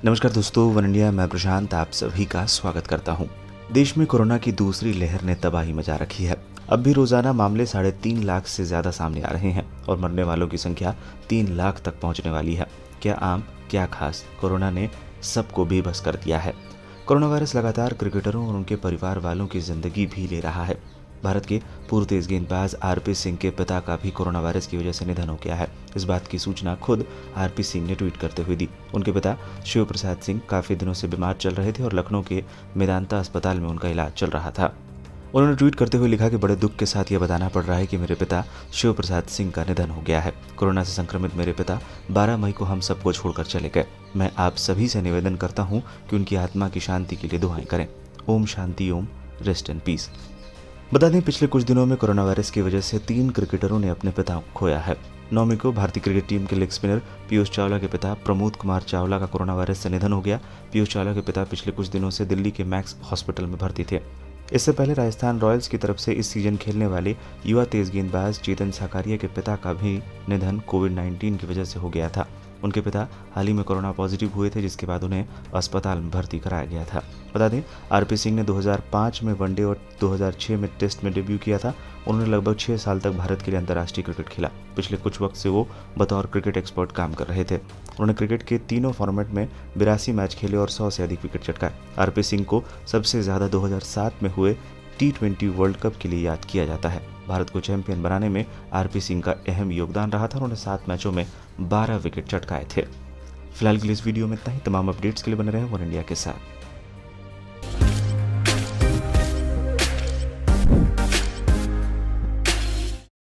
नमस्कार दोस्तों, one India मैं प्रशांत आप सभी का स्वागत करता हूं। देश में कोरोना की दूसरी लहर ने तबाही मचा रखी है। अब भी रोजाना मामले 3.5 लाख से ज्यादा सामने आ रहे हैं और मरने वालों की संख्या 3 लाख तक पहुंचने वाली है। क्या आम क्या खास, कोरोना ने सबको बेबस कर दिया है। कोरोना वायरस लगातार क्रिकेटरों और उनके परिवार वालों की जिंदगी भी ले रहा है। भारत के पूर्व तेज गेंदबाज आरपी सिंह के पिता का भी कोरोना वायरस की वजह से निधन हो गया है। इस बात की सूचना खुद आरपी सिंह ने ट्वीट करते हुए दी। उनके पिता शिव प्रसाद सिंह काफी दिनों से बीमार चल रहे थे और लखनऊ के मेदांता अस्पताल में उनका इलाज चल रहा था। उन्होंने ट्वीट करते हुए लिखा कि बड़े दुख के साथ यह बताना पड़ रहा है कि मेरे पिता शिव प्रसाद सिंह का निधन हो गया है। कोरोना से संक्रमित मेरे पिता 12 मई को हम सबको छोड़कर चले गए। मैं आप सभी से निवेदन करता हूं कि उनकी आत्मा की शांति के लिए दुआएं करें। Om Shanti Om, rest and peace. बता दें, पिछले कुछ दिनों में कोरोना वायरस की वजह से 3 क्रिकेटरों ने अपने पिता को खोया है। 9 मई को भारतीय क्रिकेट टीम के लेग स्पिनर पीयूष चावला के पिता प्रमोद कुमार चावला का कोरोना वायरस से निधन हो गया। पीयूष चावला के पिता पिछले कुछ दिनों से दिल्ली के मैक्स हॉस्पिटल में भर्ती थे। इससे पहले राजस्थान रॉयल्स की तरफ से इस सीजन खेलने वाले युवा तेज गेंदबाज चेतन साकारिया के पिता का भी निधन कोविड-19 की वजह से हो गया था। उनके पिता हाल ही में कोरोना पॉजिटिव हुए थे, जिसके बाद उन्हें अस्पताल में भर्ती कराया गया था। बता दें, आरपी सिंह ने 2005 में वनडे और 2006 में टेस्ट में डेब्यू किया था। उन्होंने लगभग 6 साल तक भारत के लिए अंतर्राष्ट्रीय क्रिकेट खेला। पिछले कुछ वक्त से वो बतौर क्रिकेट एक्सपर्ट काम कर रहे थे। उन्होंने क्रिकेट के तीनों फॉर्मेट में 82 मैच खेले और 100 से अधिक विकेट चटकाए। आरपी सिंह को सबसे ज्यादा 2007 में हुए T20 वर्ल्ड कप के लिए याद किया जाता है। भारत को चैंपियन बनाने में आरपी सिंह का अहम योगदान रहा था। उन्होंने 7 मैचों में 12 विकेट चटकाए थे। फिलहाल के लिए इस वीडियो में इतना ही। तमाम अपडेट्स के लिए बने रहें वन इंडिया के साथ।